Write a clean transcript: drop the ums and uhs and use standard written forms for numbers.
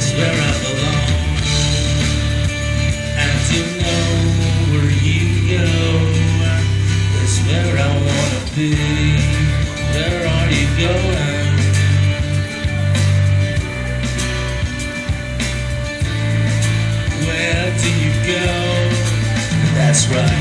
is where I belong. And to know where you go is where I wanna be. Where are you going? Where do you go? That's right.